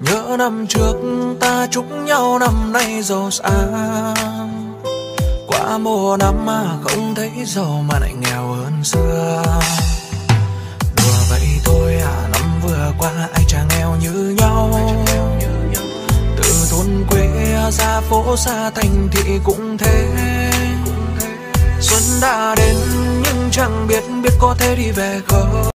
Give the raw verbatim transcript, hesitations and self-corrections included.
Nhớ năm trước ta chúc nhau năm nay giàu sang, qua mùa năm mà không thấy giàu mà lại nghèo hơn xưa. Đùa vậy thôi à, năm vừa qua ai chả nghèo như nhau. Từ thôn quê ra phố xa thành thị cũng thế. Xuân đã đến nhưng chẳng biết biết có thể đi về không.